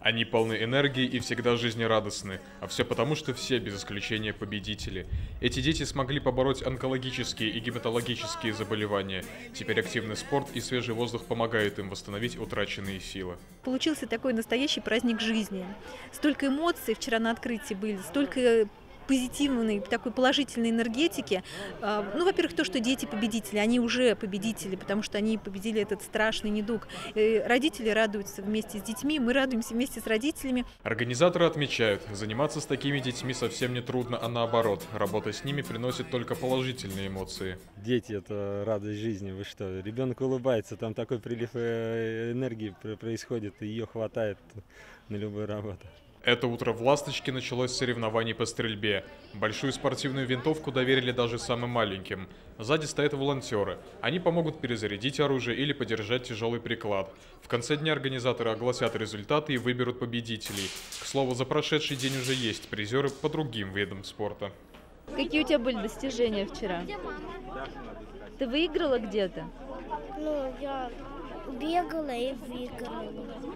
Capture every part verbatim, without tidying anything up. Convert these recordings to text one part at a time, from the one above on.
Они полны энергии и всегда жизнерадостны, а все потому, что все без исключения победители. Эти дети смогли побороть онкологические и гематологические заболевания. Теперь активный спорт и свежий воздух помогают им восстановить утраченные силы. Получился такой настоящий праздник жизни. Столько эмоций вчера на открытии были, столько позитивной, такой положительной энергетики. Ну, во-первых, то, что дети победители, они уже победители, потому что они победили этот страшный недуг. И родители радуются вместе с детьми, мы радуемся вместе с родителями. Организаторы отмечают, заниматься с такими детьми совсем не трудно, а наоборот, работа с ними приносит только положительные эмоции. Дети — это радость жизни, вы что, ребенок улыбается, там такой прилив энергии происходит, и ее хватает на любую работу. Это утро в «Ласточке» началось с соревнований по стрельбе. Большую спортивную винтовку доверили даже самым маленьким. Сзади стоят волонтеры. Они помогут перезарядить оружие или подержать тяжелый приклад. В конце дня организаторы огласят результаты и выберут победителей. К слову, за прошедший день уже есть призеры по другим видам спорта. Какие у тебя были достижения вчера? Ты выиграла где-то? Ну, я бегала и выиграла.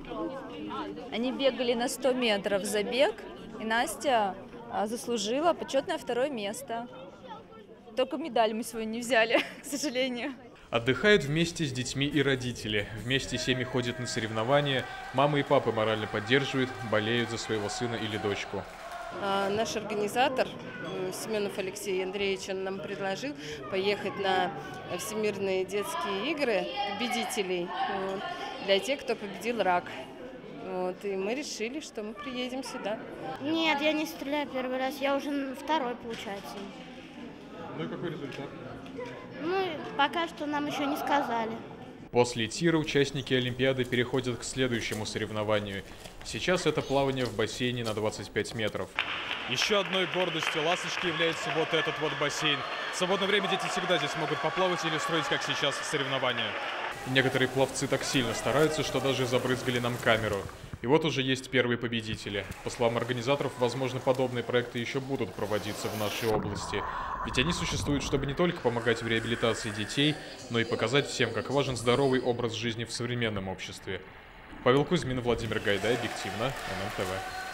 Они бегали на сто метров забег, и Настя заслужила почетное второе место. Только медаль мы сегодня не взяли, к сожалению. Отдыхают вместе с детьми и родители. Вместе семьи ходят на соревнования. Мама и папа морально поддерживают, болеют за своего сына или дочку. А наш организатор Семенов Алексей Андреевич, он нам предложил поехать на Всемирные детские игры победителей, вот, для тех, кто победил рак. Вот, и мы решили, что мы приедем сюда. Нет, я не стреляю первый раз, я уже второй, получается. Ну и какой результат? Ну, пока что нам еще не сказали. После тира участники Олимпиады переходят к следующему соревнованию. Сейчас это плавание в бассейне на двадцать пять метров. Еще одной гордостью «Ласточки» является вот этот вот бассейн. В свободное время дети всегда здесь могут поплавать или устроить, как сейчас, соревнования. Некоторые пловцы так сильно стараются, что даже забрызгали нам камеру. И вот уже есть первые победители. По словам организаторов, возможно, подобные проекты еще будут проводиться в нашей области. Ведь они существуют, чтобы не только помогать в реабилитации детей, но и показать всем, как важен здоровый образ жизни в современном обществе. Павел Кузьмин, Владимир Гайдай, объективно, эн эн тэ вэ.